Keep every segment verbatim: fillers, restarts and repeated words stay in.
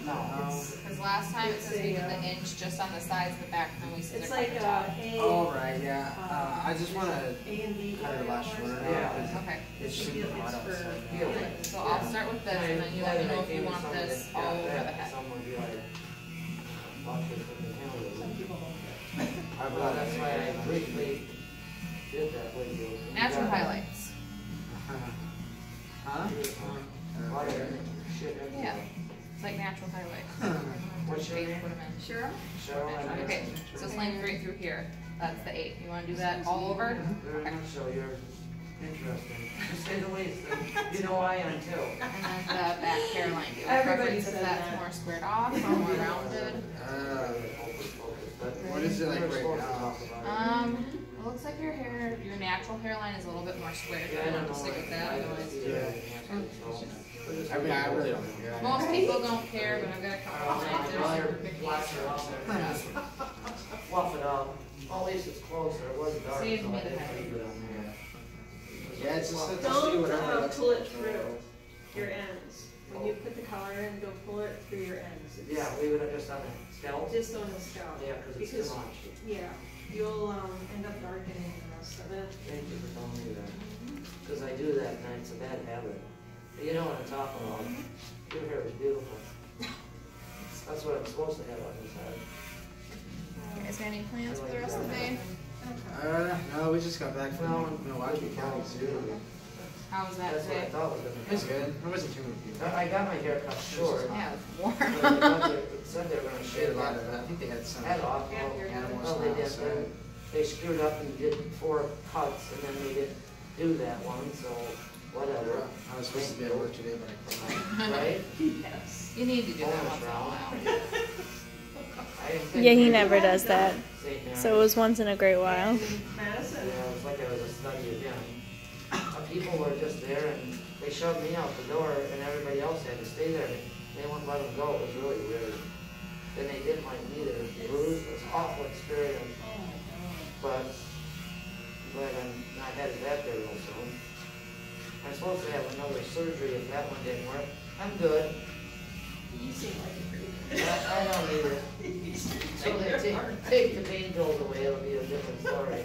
No. Because last time it says we did the inch just on the sides of the back, and then we said It's the like the uh, top. A. Oh, right, yeah. Uh, I just want to A and B. cut it a lot shorter now. Yeah. Because Okay. it's super hot outside. Yeah. So I'll start with this, and then you let me know if you want this all over the head. Someone would be like, watch it from the camera. Some people don't care. I, well, that's why I briefly did that with you. Natural highlights. Huh? Water, shit, Yeah. It's like natural highlights. What's your name? Put them in. Sure. Cheryl. Okay, so it's length right through here. That's the eight. You want to do that all over? Very much so, you're interesting. To say the least, you know I am too. And then the back hairline. Do you have Everybody preference if says that's that. more squared off or more rounded? Uh, But what is it like we're right supposed to now? talk about it. Um, it looks like your hair, your natural hairline is a little bit more squared. Yeah, I You don't want know. to stick with that? I Otherwise, see that answer, so. I mean, I really don't care. most people don't care, but I've got a couple of clients that are I'll super picky. flash it out there. Fluff it up. Well, at least it's closer. It was dark. Saves so me I the didn't headache. leave it on there. Yeah, it's just, it's just Don't do whatever uh, looks pull it like. through your ends. When you put the color in, don't pull it through your ends. It's Yeah, leave it just on the scalp. just on the scalp. Yeah, because it's Because- too much. Yeah, you'll um, end up darkening the rest of it. Thank you for telling me that. Because I do that and it's a bad habit. But you know what I'm talking about. Your hair is beautiful. That's what I'm supposed to have on this head. You guys got any plans for the rest of the day? Uh, no, we just got back from Milwaukee County Zoo. How was that That's what I today? thought was It gonna was happen. good. There wasn't too many people. I I got my hair cut short. Yeah, it's But warm. the budget said they were gonna They shave had a lot that of, I think they had some head off. Yeah, Well, you're- animals well, they on did, outside. then they screwed up and did four cuts and then they didn't do that one, so whatever. I was supposed to be at work today, but I couldn't. Right? Yes. You need to do that Bonus once in a round. while. I didn't think Yeah, he we never did does that. Saint Mary's. So it was once in a great while. Madison. Yeah, it was like I was a study again. Uh, People were just there and they shoved me out the door and everybody else had to stay there. They wouldn't let them go. It was really weird. Then they didn't like me. They were bruised. It was an awful experience. Oh my God. But I'm glad I'm not headed back there real soon. I'm supposed to have another surgery if that one didn't work. I'm good. You seem like a pretty I, I don't need it. So they take, take the pain pills away, it'll be a different story.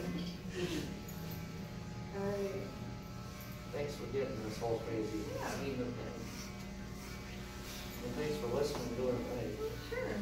Alright. Thanks for getting this whole crazy scheme of things. And thanks for listening to it, right? Sure.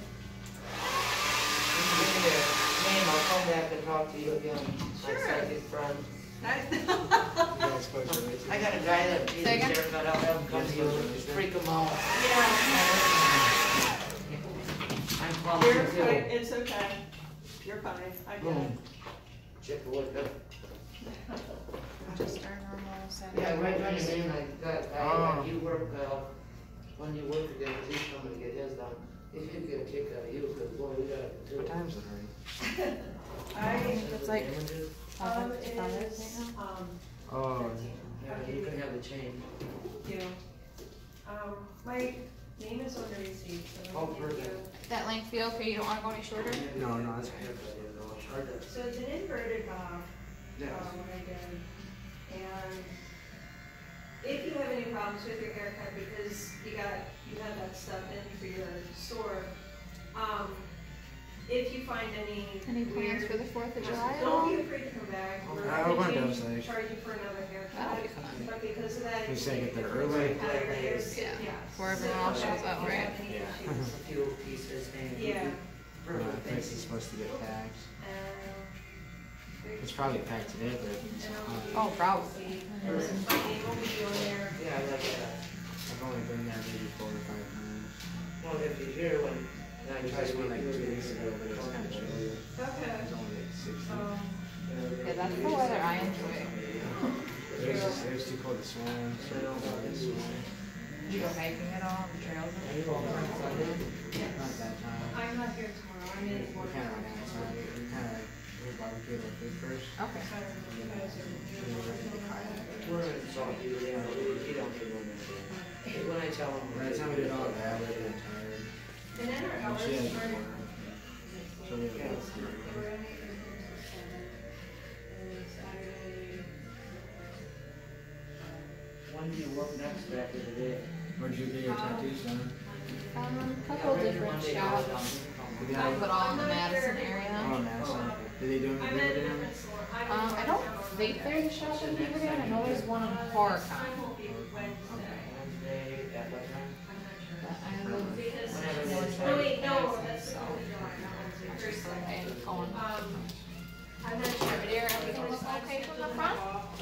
Give me your name, I'll come back and talk to you again, my Sure. psychic friend. You guys go to the I got a guy that needs Say his again? haircut, I'll have him come to you, just freak him out. Yeah. I'm clumsy You're too. fine. It's okay. You're fine. I get it. Boom. Check the look up. Just our normal Saturday. Yeah, right on your name, I got, I, Oh. you work, uh, when you work again, cause he's coming to get his done. If you get a kick out of you, cause boy, we got it too. What time's it already? I, It's like um, five it five is, right now. um, Oh, Yeah, you can have the change. thank you. Um, my name is on the receipt, so Oh, thank you. perfect. That length feel okay? You don't want to go any shorter? no, no, it's So it's an inverted bob, Yes. um, what I did. And if you have any problems with your haircut because you got, you had that stuff in for your store, um, if you find any Any plans weird- for the Fourth of July at Don't all? be afraid to come back. We're I not want gonna those, change- like- charge you for another That'll haircut. be fun. But because of that. You it's say like get there different early? color layers, Yeah. yeah. Before everyone So else come shows back up, if you right? have any Yeah. issues. A few pieces hanging. Yeah. I Perfect, think thank it's you. supposed to get packed. Um, It's probably packed today, but it's, and uh, Oh, probably. And then my name will be on there. Yeah, I like that. I've only been there maybe four or five times. Well, if you're here when, then I It was try just to one make like two you. weeks ago, but it was kind of chilly. It Okay. was only like sixty. Um, Yeah, that's the weather I enjoy. It was just, it was too cold to swim, so I don't want to swim. You go hiking at all on the trails? Not that time. I'm not here tomorrow, I'm We in. kind of went outside. We kind of we barbecued our food first. Okay. And then we went to the kayak. We're in Salty, yeah, we, we don't get one there. When I tell them. By the time we did all that, we were getting tired. And then our And hours she had are. before. So we had to go through. When do you work next back in the day? Where'd you get your tattoos done? Um, couple different shops. Do they I have, put all in the Madison oh, area. Madison, okay. Do they do I'm any at a Beaver Dam? different store. I'm Um, I don't think there's a shop in Beaver Dam. I know there's one in Horicon. Mine won't be Wednesday. Wednesday, at what time? I'm not sure. But I live Because, Whenever they north decide. no, of wait, no, Madison, that's the so Fourth of July, not Wednesday, I'm just Thursday. like, hey, going. Um, I'm not sure. Over there, everything looks okay from the front?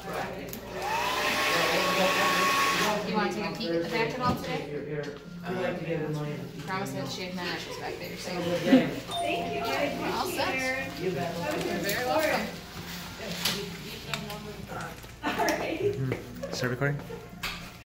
You wanna take a peek at the back at all today? You're here. I like to give them money. Promise me to shave my ashes back there, so. Have a good day. Thank you, I All appreciate set. it. You bet. You're very welcome. All right. Start recording?